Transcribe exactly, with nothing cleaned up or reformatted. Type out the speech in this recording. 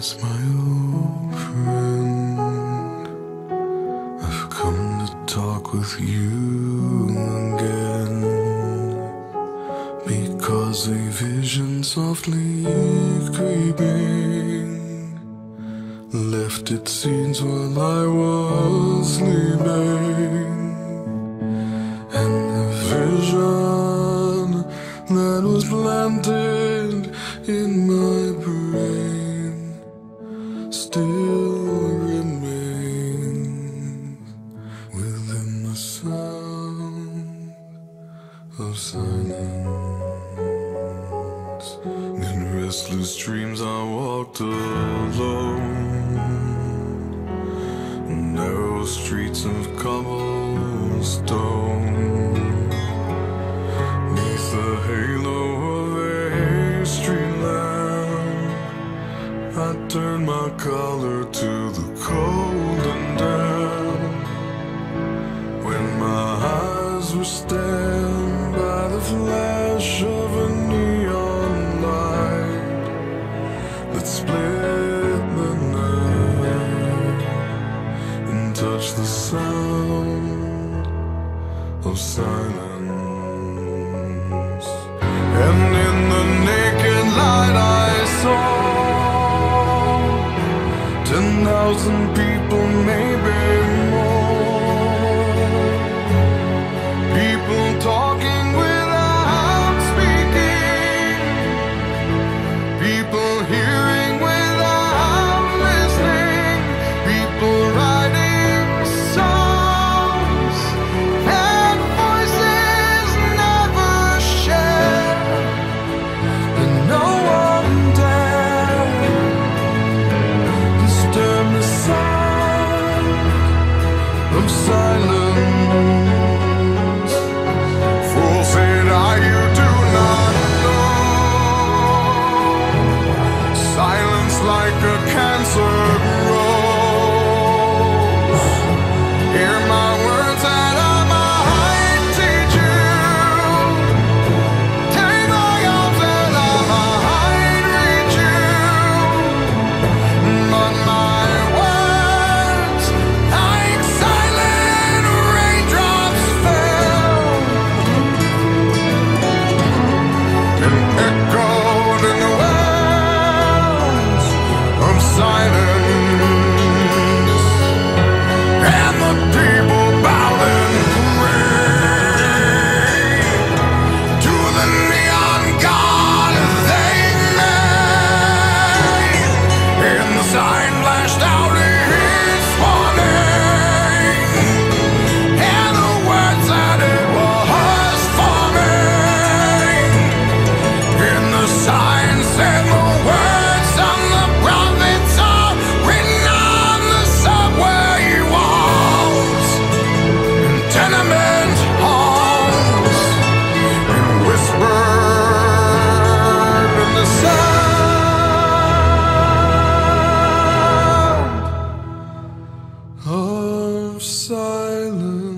It's my old friend. I've come to talk with you again, because a vision softly creeping left its scenes while I was sleeping. And the vision that was planted in my brain still remains within the sound of silence. In restless dreams I walked alone, narrow streets of cobblestone, neath the halo of a street lamp. I turned my collar to the cold and damp, when my eyes were stabbed by the flash of a neon light that split the night and touched the sound of silence. And in the naked light I saw ten thousand people, maybe more. People talking without speaking, people hearing without listening, people writing songs and voices never shared, and no one dared disturb the sound of silence. Fool, said I, you do not know. Silence like a cancer grows. Hear my words that I might teach you. Take my arms that I might reach you. But my words, like silent raindrops, fell and echoed in the wells of silence. And the people bowed and prayed to the neon god they made. And the sign flashed out its warning, and the words that it was forming. And the sign said the words of the prophets are written on the subway walls and tenement halls, and whispered in the sound of silence.